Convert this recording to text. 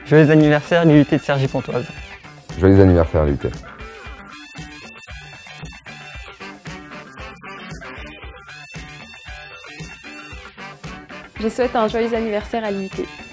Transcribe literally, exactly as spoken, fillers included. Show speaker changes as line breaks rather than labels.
Joyeux anniversaire à l'U T de Cergy-Pontoise.
Joyeux anniversaire à l'U T.
Je souhaite un joyeux anniversaire à l'U T.